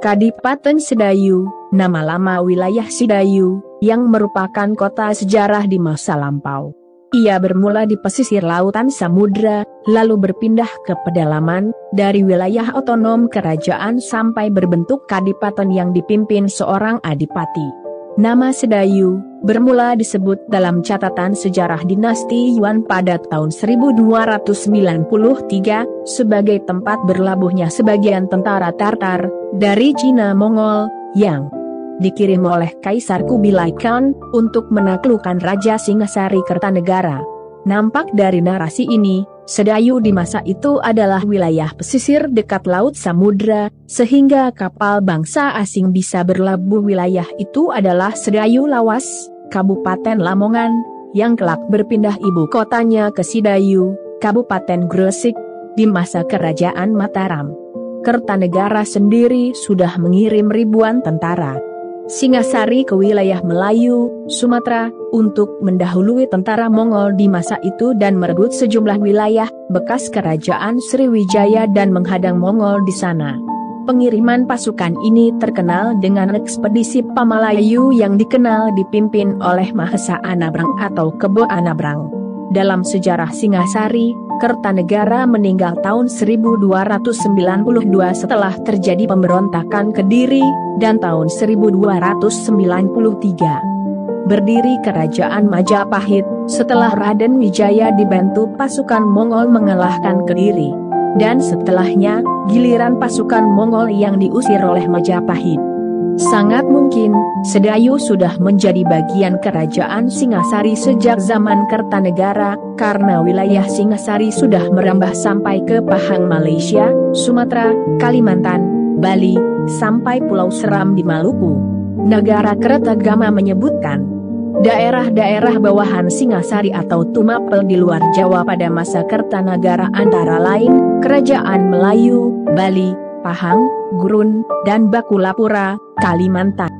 Kadipaten Sedayu, nama lama wilayah Sidayu, yang merupakan kota sejarah di masa lampau. Ia bermula di pesisir lautan samudra, lalu berpindah ke pedalaman, dari wilayah otonom kerajaan sampai berbentuk kadipaten yang dipimpin seorang adipati. Nama Sedayu bermula disebut dalam catatan sejarah dinasti Yuan pada tahun 1293 sebagai tempat berlabuhnya sebagian tentara Tartar dari Cina Mongol yang dikirim oleh Kaisar Kubilai Khan untuk menaklukkan Raja Singasari Kertanegara. Nampak dari narasi ini, Sedayu di masa itu adalah wilayah pesisir dekat laut samudra, sehingga kapal bangsa asing bisa berlabuh. Wilayah itu adalah Sedayu Lawas, Kabupaten Lamongan, yang kelak berpindah ibu kotanya ke Sidayu, Kabupaten Gresik, di masa Kerajaan Mataram. Kertanegara sendiri sudah mengirim ribuan tentara Singasari ke wilayah Melayu, Sumatera, untuk mendahului tentara Mongol di masa itu dan merebut sejumlah wilayah bekas Kerajaan Sriwijaya dan menghadang Mongol di sana. Pengiriman pasukan ini terkenal dengan ekspedisi Pamalayu yang dikenal dipimpin oleh Mahesa Anabrang atau Kebo Anabrang. Dalam sejarah Singasari, Kertanegara meninggal tahun 1292 setelah terjadi pemberontakan Kediri, dan tahun 1293. Berdiri Kerajaan Majapahit, setelah Raden Wijaya dibantu pasukan Mongol mengalahkan Kediri. Dan setelahnya, giliran pasukan Mongol yang diusir oleh Majapahit. Sangat mungkin, Sedayu sudah menjadi bagian Kerajaan Singasari sejak zaman Kertanegara, karena wilayah Singasari sudah merambah sampai ke Pahang Malaysia, Sumatera, Kalimantan, Bali, sampai Pulau Seram di Maluku. Negara Kertagama menyebutkan daerah-daerah bawahan Singasari atau Tumapel di luar Jawa pada masa Kertanagara antara lain Kerajaan Melayu, Bali, Pahang, Gurun, dan Bakulapura, Kalimantan.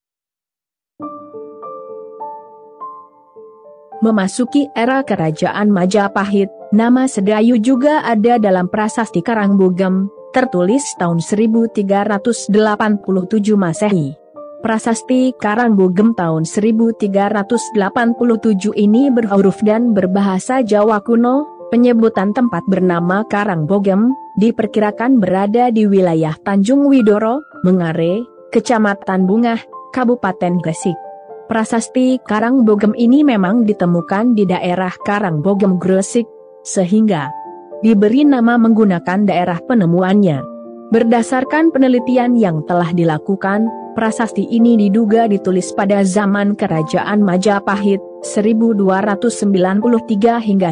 Memasuki era Kerajaan Majapahit, nama Sedayu juga ada dalam prasasti Karangbogem, tertulis tahun 1387 Masehi. Prasasti Karangbogem tahun 1387 ini berhuruf dan berbahasa Jawa kuno. Penyebutan tempat bernama Karangbogem diperkirakan berada di wilayah Tanjung Widoro, Mengare, Kecamatan Bungah, Kabupaten Gresik. Prasasti Karangbogem ini memang ditemukan di daerah Karangbogem Gresik, sehingga diberi nama menggunakan daerah penemuannya. Berdasarkan penelitian yang telah dilakukan, prasasti ini diduga ditulis pada zaman Kerajaan Majapahit, 1293 hingga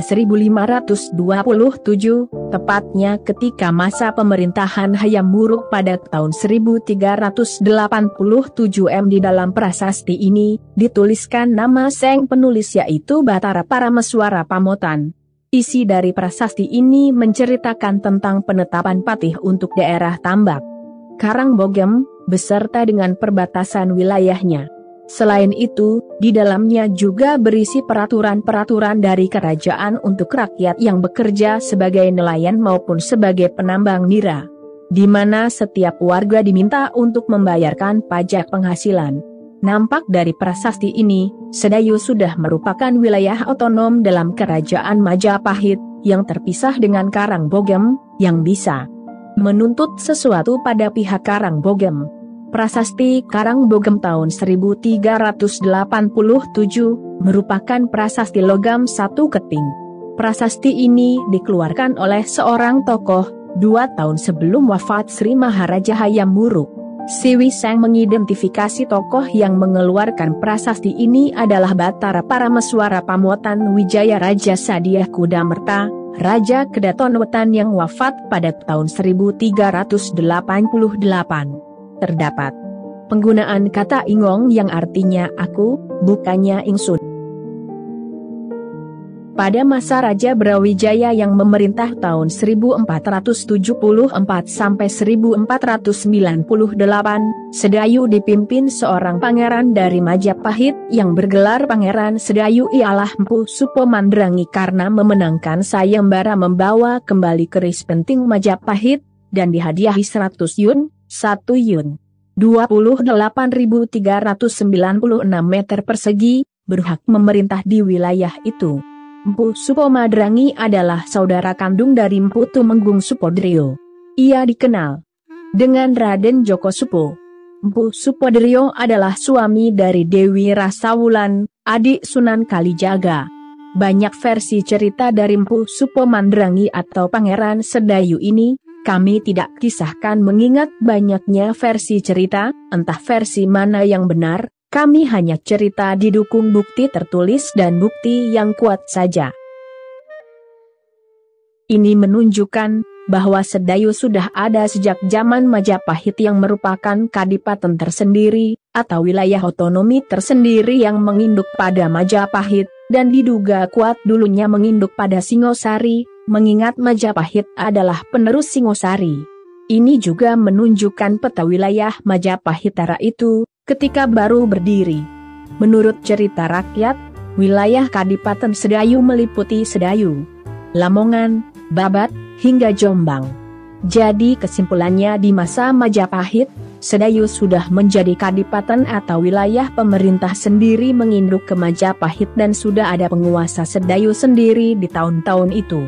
1527, tepatnya ketika masa pemerintahan Hayam Wuruk pada tahun 1387. Di dalam prasasti ini, dituliskan nama sang penulis yaitu Batara Parameswara Pamotan. Isi dari prasasti ini menceritakan tentang penetapan patih untuk daerah tambak Karangbogem, beserta dengan perbatasan wilayahnya. Selain itu, di dalamnya juga berisi peraturan-peraturan dari kerajaan untuk rakyat yang bekerja sebagai nelayan maupun sebagai penambang nira, di mana setiap warga diminta untuk membayarkan pajak penghasilan. Nampak dari prasasti ini, Sedayu sudah merupakan wilayah otonom dalam Kerajaan Majapahit, yang terpisah dengan Karangbogem, yang bisa menuntut sesuatu pada pihak Karangbogem. Prasasti Karangbogem tahun 1387 merupakan prasasti logam satu keting. Prasasti ini dikeluarkan oleh seorang tokoh 2 tahun sebelum wafat Sri Maharaja Hayam Wuruk. Siwi Sang mengidentifikasi tokoh yang mengeluarkan prasasti ini adalah Batara Parameswara Pamotan Wijaya Raja Sadiah Kudamerta, Raja Kedaton Wetan yang wafat pada tahun 1388. Terdapat penggunaan kata ingong yang artinya aku, bukannya ingsun. Pada masa Raja Brawijaya yang memerintah tahun 1474 sampai 1498, Sedayu dipimpin seorang pangeran dari Majapahit yang bergelar Pangeran Sedayu ialah Mpu Supomandrangi karena memenangkan sayembara membawa kembali keris penting Majapahit, dan dihadiahi 100 yun, 1 yun. 28.396 meter persegi, berhak memerintah di wilayah itu. Empu Supo Madrangi adalah saudara kandung dari Empu Tumenggung Supodrio. Ia dikenal dengan Raden Joko Supo. Empu Supodrio adalah suami dari Dewi Rasawulan, adik Sunan Kalijaga. Banyak versi cerita dari Empu Supo Madrangi atau Pangeran Sedayu ini, kami tidak kisahkan mengingat banyaknya versi cerita, entah versi mana yang benar, kami hanya cerita didukung bukti tertulis dan bukti yang kuat saja. Ini menunjukkan bahwa Sedayu sudah ada sejak zaman Majapahit yang merupakan kadipaten tersendiri, atau wilayah otonomi tersendiri yang menginduk pada Majapahit, dan diduga kuat dulunya menginduk pada Singosari, mengingat Majapahit adalah penerus Singosari. Ini juga menunjukkan peta wilayah Majapahitara itu, ketika baru berdiri. Menurut cerita rakyat, wilayah Kadipaten Sedayu meliputi Sedayu, Lamongan, Babat, hingga Jombang. Jadi kesimpulannya di masa Majapahit, Sedayu sudah menjadi kadipaten atau wilayah pemerintah sendiri menginduk ke Majapahit dan sudah ada penguasa Sedayu sendiri di tahun-tahun itu.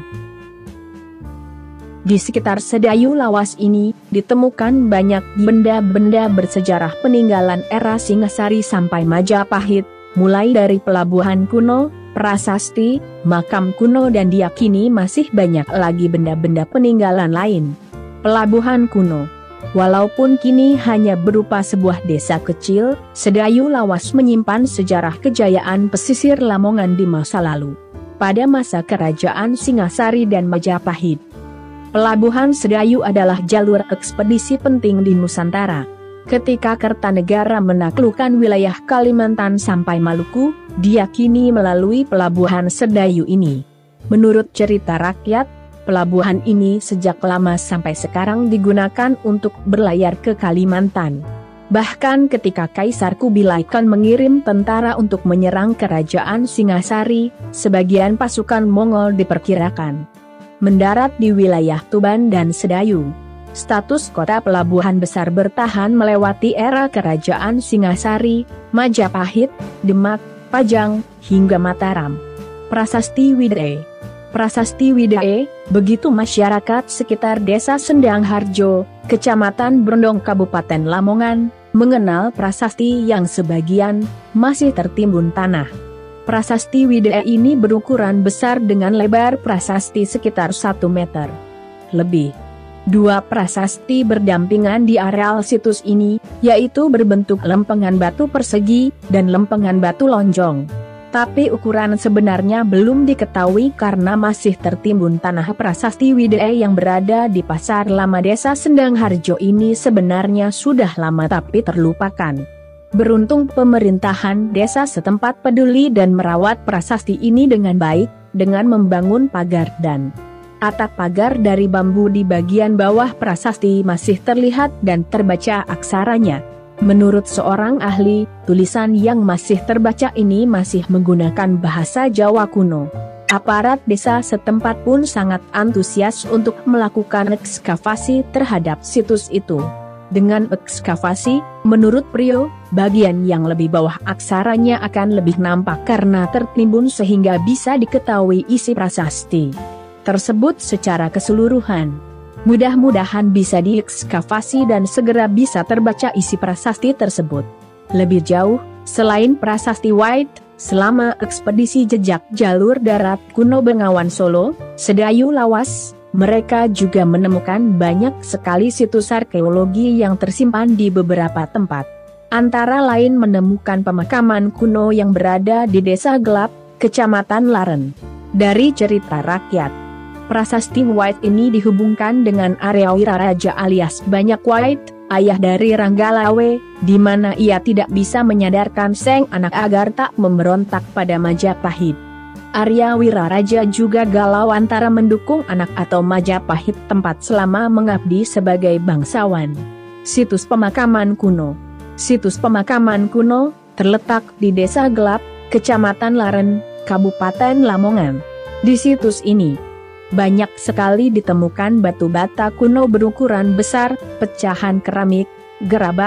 Di sekitar Sedayu Lawas ini, ditemukan banyak benda-benda bersejarah peninggalan era Singasari sampai Majapahit, mulai dari pelabuhan kuno, prasasti, makam kuno dan diyakini masih banyak lagi benda-benda peninggalan lain. Pelabuhan kuno, walaupun kini hanya berupa sebuah desa kecil, Sedayu Lawas menyimpan sejarah kejayaan pesisir Lamongan di masa lalu, pada masa kerajaan Singasari dan Majapahit. Pelabuhan Sedayu adalah jalur ekspedisi penting di Nusantara. Ketika Kertanegara menaklukkan wilayah Kalimantan sampai Maluku, diyakini melalui pelabuhan Sedayu ini. Menurut cerita rakyat, pelabuhan ini sejak lama sampai sekarang digunakan untuk berlayar ke Kalimantan. Bahkan ketika Kaisar Kubilai Khan mengirim tentara untuk menyerang kerajaan Singasari, sebagian pasukan Mongol diperkirakan mendarat di wilayah Tuban dan Sedayu. Status kota pelabuhan besar bertahan melewati era kerajaan Singasari, Majapahit, Demak, Pajang, hingga Mataram. Prasasti Widae. Prasasti Widae, begitu masyarakat sekitar desa Sendang Harjo, Kecamatan Brondong Kabupaten Lamongan, mengenal prasasti yang sebagian masih tertimbun tanah. Prasasti Widae ini berukuran besar dengan lebar prasasti sekitar 1 meter lebih. 2 prasasti berdampingan di areal situs ini, yaitu berbentuk lempengan batu persegi dan lempengan batu lonjong. Tapi ukuran sebenarnya belum diketahui karena masih tertimbun tanah. Prasasti Widae yang berada di Pasar Lama Desa Sendang Harjo ini sebenarnya sudah lama tapi terlupakan. Beruntung pemerintahan desa setempat peduli dan merawat prasasti ini dengan baik, dengan membangun pagar dan atap pagar dari bambu di bagian bawah prasasti masih terlihat dan terbaca aksaranya. Menurut seorang ahli, tulisan yang masih terbaca ini masih menggunakan bahasa Jawa kuno. Aparat desa setempat pun sangat antusias untuk melakukan ekskavasi terhadap situs itu. Dengan ekskavasi, menurut Prio, bagian yang lebih bawah aksaranya akan lebih nampak karena tertimbun sehingga bisa diketahui isi prasasti tersebut secara keseluruhan. Mudah-mudahan bisa diekskavasi dan segera bisa terbaca isi prasasti tersebut. Lebih jauh, selain prasasti White, selama ekspedisi jejak jalur darat kuno Bengawan Solo, Sedayu Lawas, mereka juga menemukan banyak sekali situs arkeologi yang tersimpan di beberapa tempat. Antara lain menemukan pemakaman kuno yang berada di Desa Gelap, Kecamatan Laren. Dari cerita rakyat, prasasti White ini dihubungkan dengan area Wiraraja alias Banyak White, ayah dari Ranggalawe, di mana ia tidak bisa menyadarkan sang anak agar tak memberontak pada Majapahit. Arya Wiraraja juga galau antara mendukung anak atau Majapahit tempat selama mengabdi sebagai bangsawan. Situs pemakaman kuno. Situs pemakaman kuno terletak di Desa Gelap, Kecamatan Laren, Kabupaten Lamongan. Di situs ini banyak sekali ditemukan batu bata kuno berukuran besar, pecahan keramik, gerabah,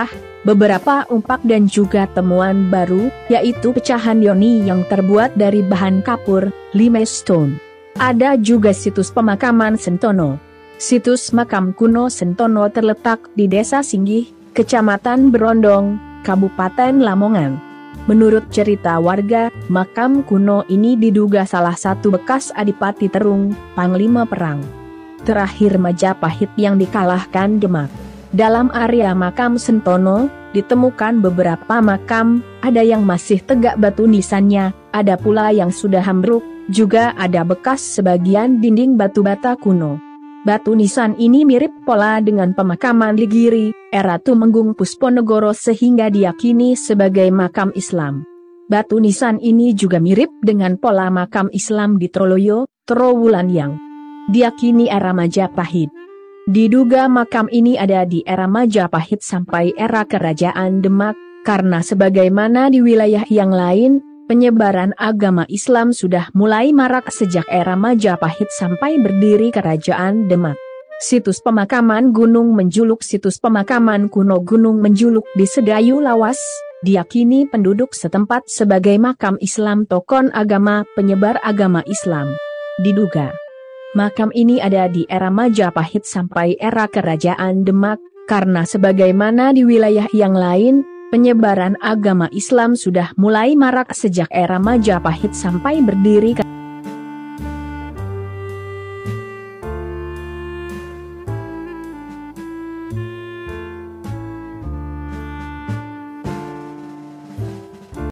beberapa umpak dan juga temuan baru, yaitu pecahan yoni yang terbuat dari bahan kapur, limestone. Ada juga situs pemakaman Sentono. Situs makam kuno Sentono terletak di Desa Singgih, Kecamatan Berondong, Kabupaten Lamongan. Menurut cerita warga, makam kuno ini diduga salah satu bekas Adipati Terung, panglima perang terakhir Majapahit yang dikalahkan Demak. Dalam area makam Sentono, ditemukan beberapa makam, ada yang masih tegak batu nisannya, ada pula yang sudah ambruk, juga ada bekas sebagian dinding batu bata kuno. Batu nisan ini mirip pola dengan pemakaman Ligiri, era Tumenggung Pusponegoro sehingga diyakini sebagai makam Islam. Batu nisan ini juga mirip dengan pola makam Islam di Troloyo, Trowulan yang diyakini era Majapahit. Diduga makam ini ada di era Majapahit sampai era Kerajaan Demak, karena sebagaimana di wilayah yang lain, penyebaran agama Islam sudah mulai marak sejak era Majapahit sampai berdiri Kerajaan Demak. Situs pemakaman Gunung Menjuluk. Situs pemakaman kuno Gunung Menjuluk di Sedayu Lawas, diyakini penduduk setempat sebagai makam Islam tokoh agama penyebar agama Islam. Diduga makam ini ada di era Majapahit sampai era Kerajaan Demak, karena sebagaimana di wilayah yang lain, penyebaran agama Islam sudah mulai marak sejak era Majapahit sampai berdiri